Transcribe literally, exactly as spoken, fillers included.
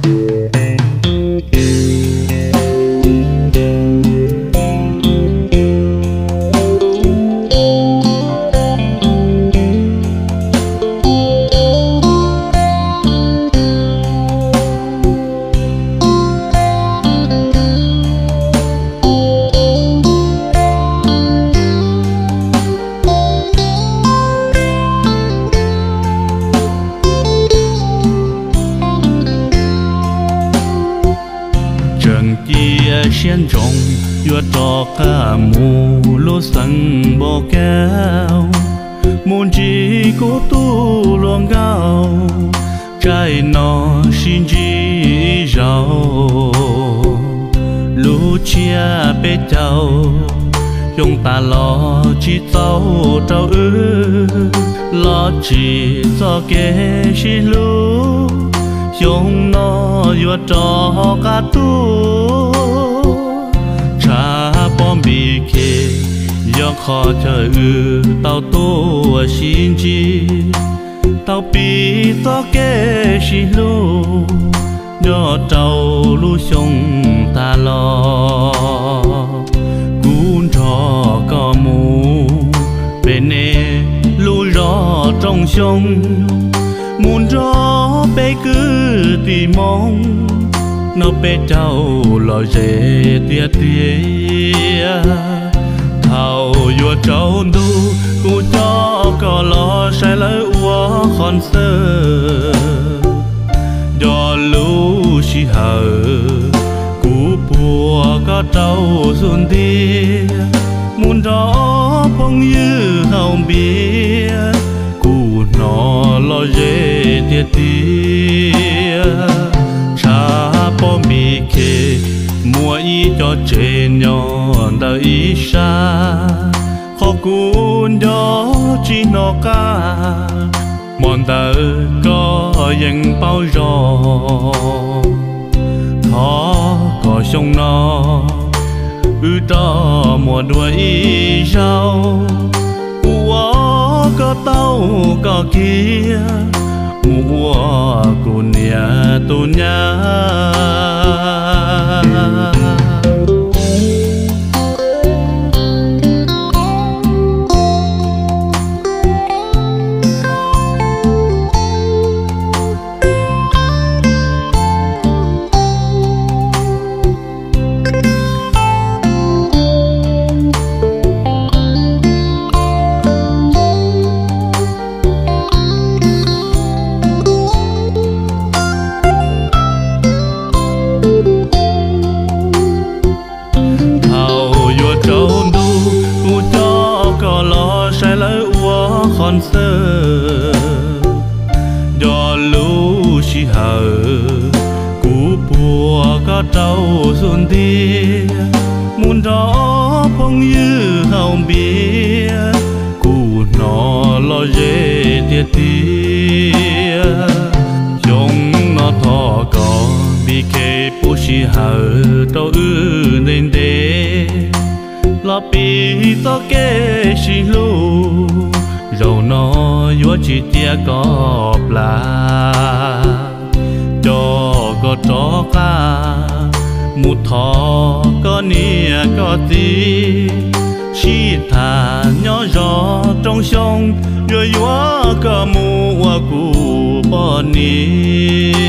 xiên trồng vừa trò cả mù lúa xanh bò kéo muốn chỉ cố tu luồng gạo trái nó xin chỉ giàu lúa chia bê chào dùng ta lo chỉ tàu trâu ư lo chỉ cho kế xin lúa dùng nó vừa trò cả tu cha bom bị kê do khó chờ ư tao tu xin chi tao bị to kê xin lu do trâu lu sông ta lo cuốn trò có mù bên nè lu rõ trong sông muốn gió bé cứ tùy mong nó bé trâu lo dễ tia tia thầu vua trâu tu cụ cho có lo sai lỡ ua con sơ do lũ chỉ hờ cụ bùa có trâu xuân tia muốn gió phong như hồng bia cụ nó lo dễ tia tia cha bom bị kê mua ý cho trên nhon đời ý xa khó cuốn gió chỉ nó ca mòn đời có những bao gió khó có sông nó ư cho mùa đuôi ý sao ua có tàu có kia mua cô nia tu nha con sơ do lũ chỉ hờ cú bùa có trâu xuân tia muốn gió phong như hồng bia cú nó lo dễ tia tia chúng nó thọ có bị kê bố chỉ hờ trâu ư nên đê lo bị to kê chỉ lu dầu nó vua chỉ tia có là cho có chó ca một thọ có nia có tí chỉ thả nhỏ gió trong sông rồi vua có mua của bò ni